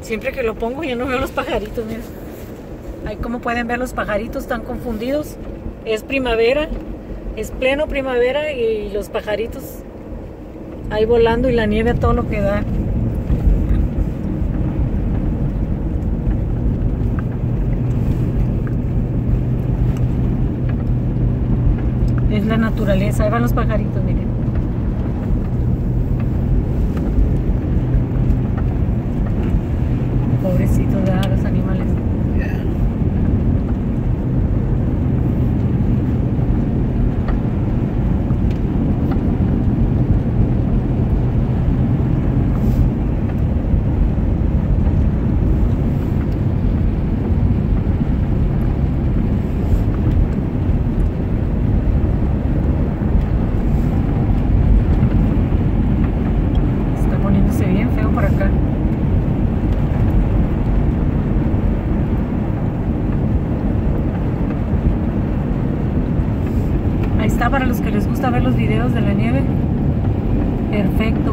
Siempre que lo pongo ya no veo los pajaritos, miren. Ahí como pueden ver los pajaritos están confundidos. Es primavera, es pleno primavera y los pajaritos ahí volando y la nieve a todo lo que da. Es la naturaleza, ahí van los pajaritos, miren. Pobrecitos de los animales. Yeah. Está poniéndose bien feo por acá. Ahí está para los que les gusta ver los videos de la nieve. Perfecto.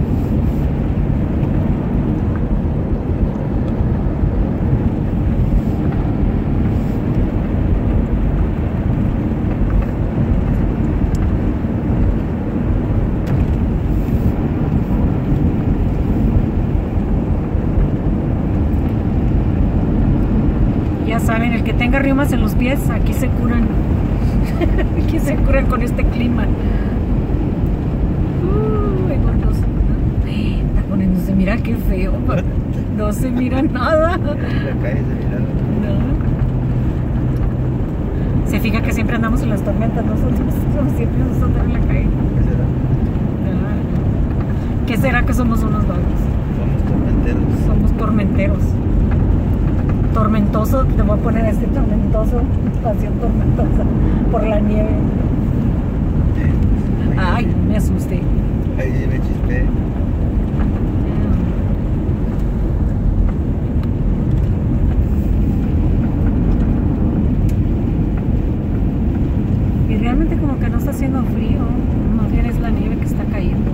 Ya saben, el que tenga riomas en los pies, aquí se curan. Aquí se curan con este clima. Ay, gordos. Está poniéndose, mira qué feo. No se mira nada. La calle de mi lado. No. Se fija que siempre andamos en las tormentas, nosotros siempre nosotros en la calle. ¿Qué será? ¿Qué será que somos unos vagos? Somos tormenteros. Somos tormenteros. Tormentoso, te voy a poner este tormentoso, pasión tormentosa por la nieve. Ay, me asusté. Ahí sí me chispé. Y realmente como que no está haciendo frío, más bien es la nieve que está cayendo.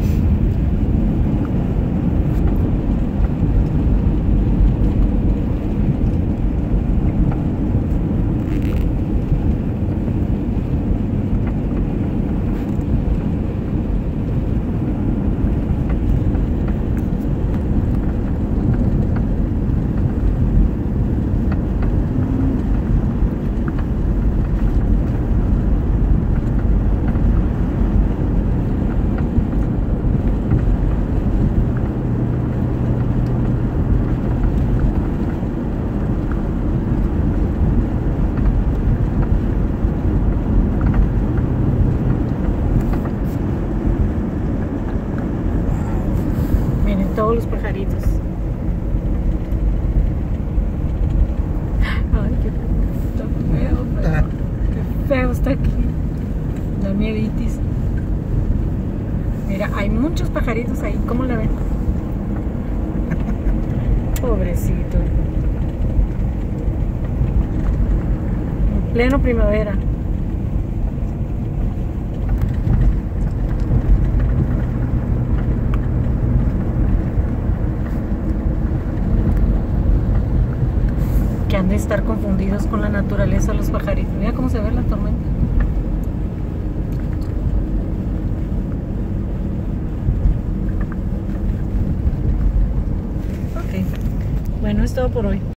Todos los pajaritos. Ay, qué feo, qué feo está aquí. La mieditis. Mira, hay muchos pajaritos ahí. ¿Cómo la ven? Pobrecito. En pleno primavera. Que han de estar confundidos con la naturaleza los pajaritos. Mira cómo se ve la tormenta. Ok. Bueno, es todo por hoy.